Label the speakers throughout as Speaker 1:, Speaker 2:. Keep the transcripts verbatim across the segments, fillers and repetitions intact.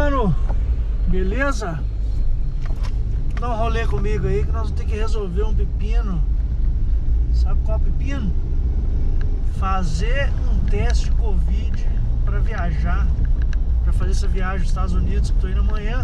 Speaker 1: mano, beleza? Dá um rolê comigo aí que nós vamos ter que resolver um pepino. Sabe qual é o pepino? Fazer um teste de Covid para viajar, para fazer essa viagem aos Estados Unidos, que eu tô indo amanhã.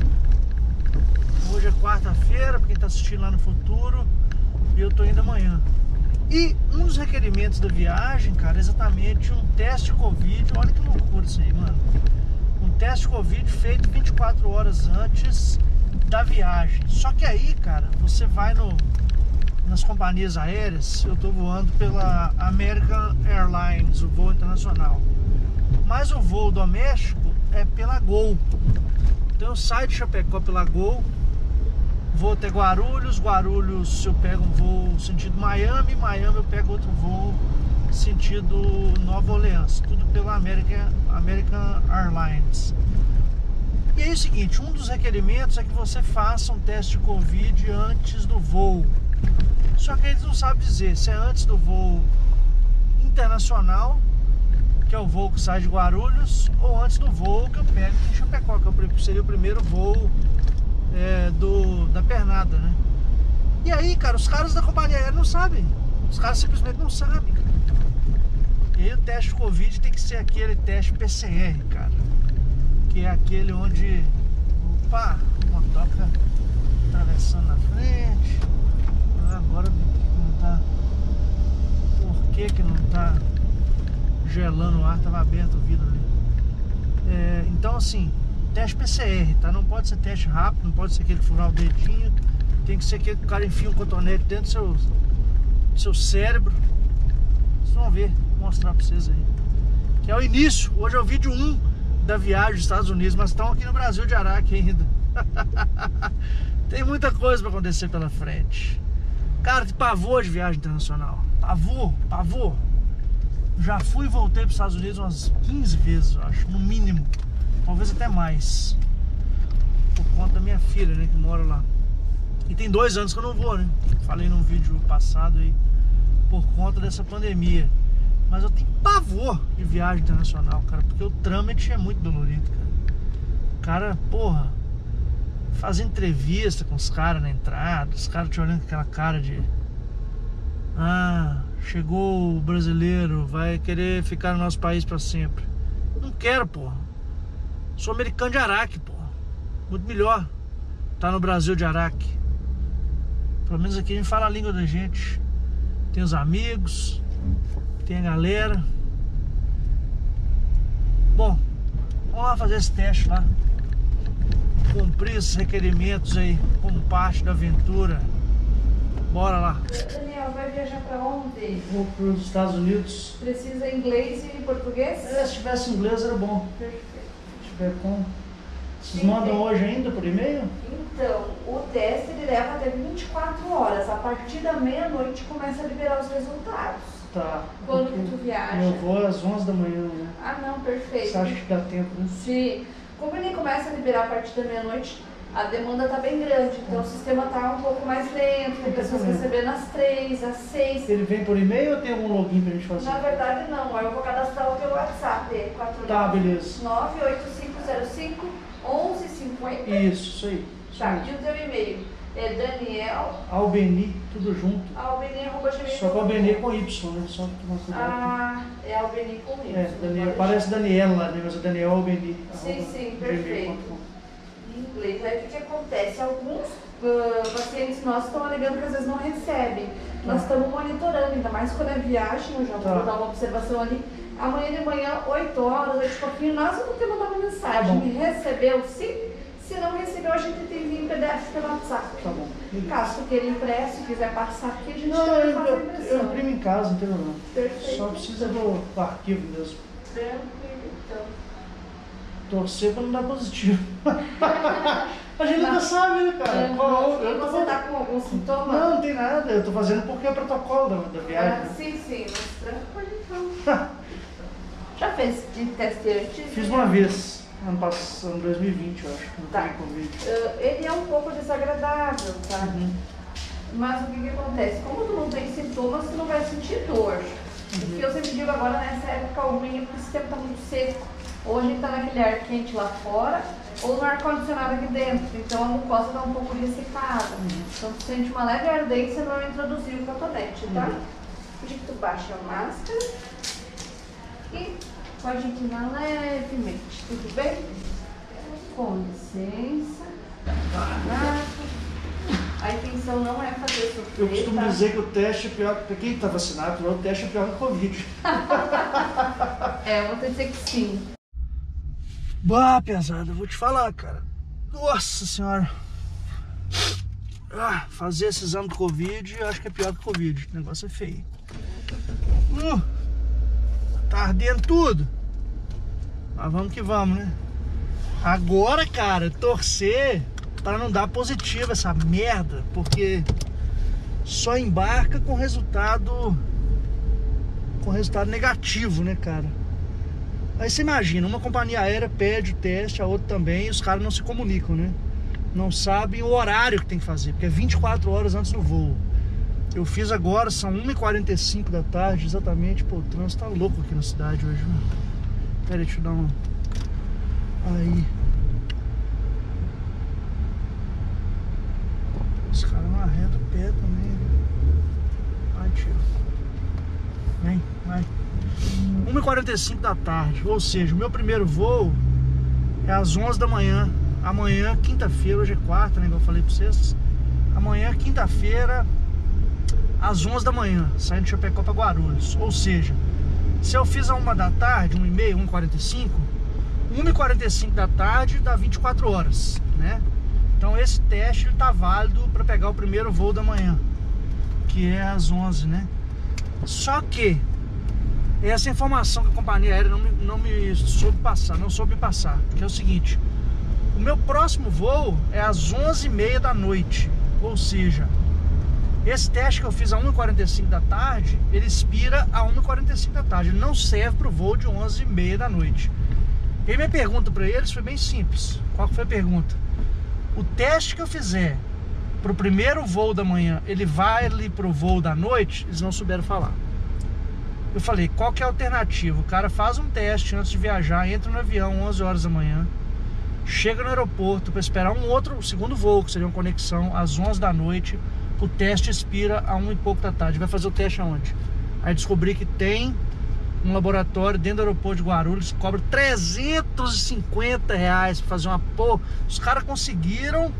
Speaker 1: Hoje é quarta-feira, para quem tá assistindo lá no futuro, e eu tô indo amanhã. E um dos requerimentos da viagem, cara, é exatamente um teste de Covid. Olha que loucura isso aí, mano. Um teste de Covid feito vinte e quatro horas antes da viagem. Só que aí, cara, você vai no, nas companhias aéreas. Eu tô voando pela American Airlines, o voo internacional. Mas o voo doméstico é pela Gol. Então eu saio de Chapecó pela Gol, vou até Guarulhos. Guarulhos eu pego um voo sentido Miami. Miami eu pego outro voo sentido Nova Orleans. Tudo pela American, American Airlines. E aí é o seguinte, um dos requerimentos é que você faça um teste de Covid antes do voo. Só que eles não sabem dizer se é antes do voo internacional, que é o voo que sai de Guarulhos, ou antes do voo que eu pego em Chapecó, que seria o primeiro voo é, do, da pernada, né? E aí, cara, os caras da companhia aérea não sabem. Os caras simplesmente não sabem, cara. E aí o teste de Covid tem que ser aquele teste P C R, cara. Que é aquele onde, opa, uma motoca atravessando na frente. Agora não tá. Por que que não tá gelando o ar? Tava aberto o vidro ali. É, então assim, teste P C R, tá? Não pode ser teste rápido, não pode ser aquele furar o dedinho. Tem que ser aquele que o cara enfia um cotonete dentro do seu, do seu cérebro. Vocês vão ver, vou mostrar pra vocês aí. Que é o início, hoje é o vídeo um da viagem dos Estados Unidos, mas estão aqui no Brasil de Araque ainda. Tem muita coisa pra acontecer pela frente. Cara, que pavor de viagem internacional. Pavor, pavor. Já fui e voltei para os Estados Unidos umas quinze vezes, eu acho, no mínimo. Talvez até mais. Por conta da minha filha, né, que mora lá. E tem dois anos que eu não vou, né? Falei num vídeo passado aí, por conta dessa pandemia. Mas eu tenho pavor de viagem internacional, cara, porque o trâmite é muito dolorido, cara. Cara, porra, fazer entrevista com os caras na entrada, os caras te olhando com aquela cara de... Ah, chegou o brasileiro, vai querer ficar no nosso país pra sempre. Não quero, porra. Sou americano de Araque, porra. Muito melhor tá no Brasil de Araque. Pelo menos aqui a gente fala a língua da gente. Tem os amigos, tem a galera. Bom, vamos lá fazer esse teste lá. Cumprir esses requerimentos aí como parte da aventura. Bora lá.
Speaker 2: Daniel, vai viajar pra onde?
Speaker 1: Vou para os Estados Unidos.
Speaker 2: Precisa inglês e português?
Speaker 1: É, se tivesse inglês era bom.
Speaker 2: Perfeito.
Speaker 1: Se tiver como. Vocês
Speaker 2: Sim,
Speaker 1: mandam
Speaker 2: tem.
Speaker 1: hoje ainda por e-mail?
Speaker 2: Então, o teste ele leva até vinte e quatro horas. A partir da meia-noite começa a liberar os resultados.
Speaker 1: Tá.
Speaker 2: Quando
Speaker 1: Porque
Speaker 2: que tu viaja?
Speaker 1: Eu vou às onze da manhã, né?
Speaker 2: Ah, não, perfeito.
Speaker 1: Você acha que dá tempo, né?
Speaker 2: Sim. Como ele começa a liberar a partir da meia-noite, a demanda tá bem grande. Então o sistema tá um pouco mais lento. Tem pessoas recebendo às três, às seis.
Speaker 1: Ele vem por e-mail ou tem algum login pra gente fazer?
Speaker 2: Na verdade não, eu vou cadastrar o teu WhatsApp, quatro
Speaker 1: Tá, beleza.
Speaker 2: nove oito cinco zero cinco um um cinco zero.
Speaker 1: Isso, isso aí. Isso
Speaker 2: Tá,
Speaker 1: aí.
Speaker 2: e o teu e-mail é Daniel
Speaker 1: Albeni, tudo junto.
Speaker 2: Albeni arroba gmail ponto com.
Speaker 1: Só que Albeni é com Y, né? Só que uma coisa.
Speaker 2: Ah, é Albeni com Y.
Speaker 1: É, Daniel, parece Daniela lá, né? Mas é Daniel Albeni.
Speaker 2: Sim, sim, perfeito. Em inglês. Aí o que, que acontece? Alguns uh, pacientes nossos estão alegando que às vezes não recebem. Nós estamos monitorando, ainda mais quando é viagem, eu já vou
Speaker 1: Tá.
Speaker 2: dar uma observação ali. Amanhã de manhã, oito horas, oito e pouquinho, nós vamos ter mandado uma mensagem.
Speaker 1: Tá bom.
Speaker 2: Me recebeu sim? Se não recebeu, a gente tem em P D F pelo WhatsApp.
Speaker 1: Tá bom.
Speaker 2: Caso tu queira impresso, quiser passar aqui, a gente
Speaker 1: Não,
Speaker 2: também
Speaker 1: eu,
Speaker 2: faz a
Speaker 1: eu,
Speaker 2: impressão.
Speaker 1: eu imprimo em casa, não tem problema.
Speaker 2: Perfeito.
Speaker 1: Só precisa do, do arquivo mesmo.
Speaker 2: Tranquilo, então.
Speaker 1: Torcer pra não dar positivo. A gente nunca sabe, né, cara?
Speaker 2: Uhum.
Speaker 1: Qual- eu tô-
Speaker 2: Você tá com algum sintoma?
Speaker 1: Não, não tem nada. Eu tô fazendo porque é protocolo da, da viagem.
Speaker 2: Ah,
Speaker 1: né?
Speaker 2: sim, sim, mas tranquilo então. Já fez de teste antes?
Speaker 1: Fiz uma vez, ano passado, dois mil e vinte, eu acho. Não
Speaker 2: Tá.
Speaker 1: tem Covid.
Speaker 2: Uh, ele é um pouco desagradável, tá?
Speaker 1: Uhum.
Speaker 2: Mas o que que acontece? Como tu não tem sintomas, tu não vai sentir dor.
Speaker 1: Uhum.
Speaker 2: O que eu sempre digo agora nessa época calminha, porque esse tempo tá muito seco. Ou a gente tá naquele ar quente lá fora, ou no ar-condicionado aqui dentro, então a mucosa dá um pouco ressecada. Uhum. Então tu sente uma leve ardência, não introduzir o cotonete, tá? Uhum. Pedir que tu baixe a máscara e pode inclinar levemente, tudo bem? Com licença. A intenção não é fazer sofrer.
Speaker 1: Eu costumo
Speaker 2: tá?
Speaker 1: dizer que o teste é pior, para quem está vacinado, o teste é pior que o Covid.
Speaker 2: É, eu vou ter que dizer que sim.
Speaker 1: Bah, pesado, eu vou te falar, cara. Nossa senhora. Ah, fazer esse exame do Covid, eu acho que é pior que o Covid. O negócio é feio. Uh, tá ardendo tudo. Mas vamos que vamos, né? Agora, cara, torcer para não dar positivo essa merda, porque só embarca com resultado com resultado negativo, né, cara? Aí você imagina, uma companhia aérea pede o teste, a outra também, e os caras não se comunicam, né? Não sabem o horário que tem que fazer, porque é vinte e quatro horas antes do voo. Eu fiz agora, são uma e quarenta e cinco da tarde, exatamente. Pô, o trânsito tá louco aqui na cidade hoje, mano. Pera aí, deixa eu dar uma... Aí. Os caras não arredam o pé também. Vai, tio. Vem, vai. uma e quarenta e cinco da tarde, ou seja, o meu primeiro voo é às onze da manhã. Amanhã, quinta-feira, hoje é quarta, né, igual eu falei pra vocês. Amanhã, quinta-feira, às onze da manhã, saindo de Chapecó pra Guarulhos. Ou seja, se eu fiz a uma da tarde, uma e meia, uma e quarenta e cinco, uma e quarenta e cinco da tarde dá vinte e quatro horas, né? Então esse teste ele tá válido para pegar o primeiro voo da manhã, que é às onze, né? Só que essa informação que a companhia aérea não me, não me soube passar, não soube passar, que é o seguinte: o meu próximo voo é às onze e meia da noite, ou seja, esse teste que eu fiz a uma e quarenta e cinco da tarde, ele expira a uma e quarenta e cinco da tarde, ele não serve para o voo de onze e meia da noite. E minha pergunta para eles foi bem simples. Qual que foi a pergunta? O teste que eu fizer para o primeiro voo da manhã, ele vale para o voo da noite? Eles não souberam falar. Eu falei, qual que é a alternativa? O cara faz um teste antes de viajar, entra no avião onze horas da manhã, chega no aeroporto para esperar um outro, um segundo voo, que seria uma conexão às onze da noite, o teste expira a uma e pouco da tarde. Vai fazer o teste aonde? Aí descobri que tem um laboratório dentro do aeroporto de Guarulhos que cobra trezentos e cinquenta reais para fazer uma porra. Os caras conseguiram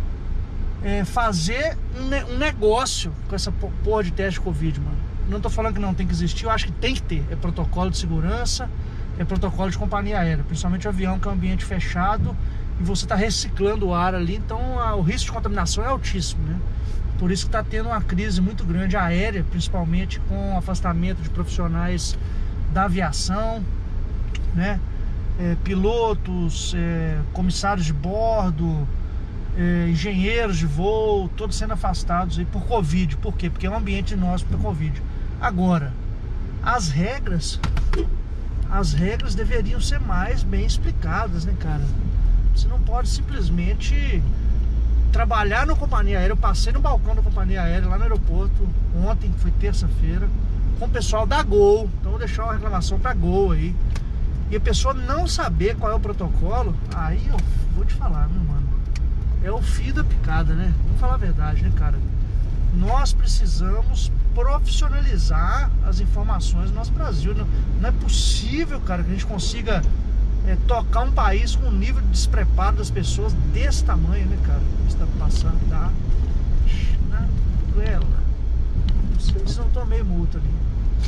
Speaker 1: é, fazer um, ne um negócio com essa porra de teste de Covid, mano. Não tô falando que não tem que existir, eu acho que tem que ter. É protocolo de segurança, é protocolo de companhia aérea, principalmente o avião, que é um ambiente fechado e você tá reciclando o ar ali, então a, o risco de contaminação é altíssimo, né? Por isso que tá tendo uma crise muito grande aérea, principalmente com o afastamento de profissionais da aviação, né? É, pilotos, é, comissários de bordo, é, engenheiros de voo, todos sendo afastados aí por Covid. Por quê? Porque é um ambiente nosso para Covid. Agora, as regras, as regras deveriam ser mais bem explicadas, né, cara? Você não pode simplesmente trabalhar na companhia aérea. Eu passei no balcão da companhia aérea lá no aeroporto ontem, que foi terça-feira, com o pessoal da Gol. Então vou deixar uma reclamação pra Gol aí. E a pessoa não saber qual é o protocolo, aí eu vou te falar, meu mano, é o fio da picada, né? Vamos falar a verdade, né, cara? Nós precisamos profissionalizar as informações no nosso Brasil. Não, não é possível, cara, que a gente consiga é, tocar um país com um nível de despreparo das pessoas desse tamanho, né, cara? Isso tá passando da na goela. Vocês não estão meio multa ali.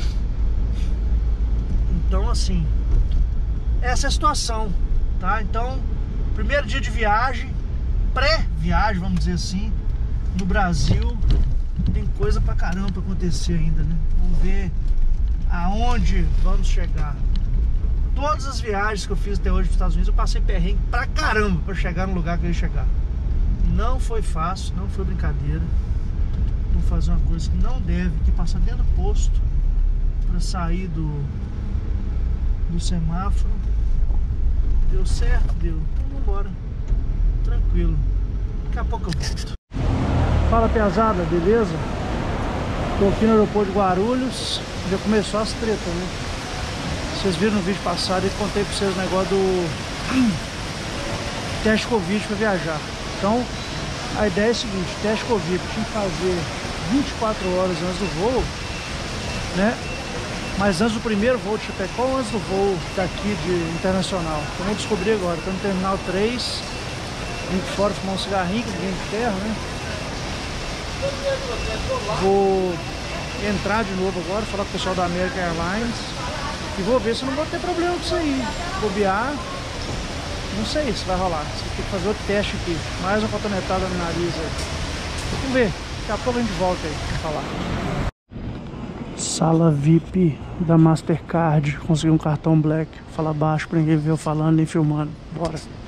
Speaker 1: Então, assim, essa é a situação, tá? Então, primeiro dia de viagem, pré-viagem, vamos dizer assim, no Brasil, tem coisa pra caramba pra acontecer ainda, né? Vamos ver aonde vamos chegar. Todas as viagens que eu fiz até hoje para os Estados Unidos, eu passei perrengue pra caramba pra chegar no lugar que eu ia chegar. Não foi fácil, não foi brincadeira. Vou fazer uma coisa que não deve, que passar dentro do posto pra sair do, do semáforo. Deu certo? Deu. Então vamos embora. Tranquilo. Daqui a pouco eu volto. Fala, pesada, beleza? Tô aqui no aeroporto de Guarulhos. Já começou as tretas, né? Vocês viram no vídeo passado, eu contei pra vocês o negócio do teste Covid para viajar. Então, a ideia é a seguinte, teste Covid tinha que fazer vinte e quatro horas antes do voo, né? Mas antes do primeiro voo de Chapecó ou antes do voo daqui de internacional. Então, eu descobri agora, estou no terminal três, vim fora fumar um cigarrinho, que ninguém de ferro, né? Vou entrar de novo agora, falar com o pessoal da American Airlines e vou ver se não vou ter problema com isso aí. Bobear, não sei se vai rolar. Você tem que fazer outro teste aqui, mais uma cotonetada no nariz aí. Vamos ver, daqui a pouco a gente volta aí pra falar. Sala V I P da Mastercard, consegui um cartão Black. Fala baixo pra ninguém ver eu falando nem filmando. Bora.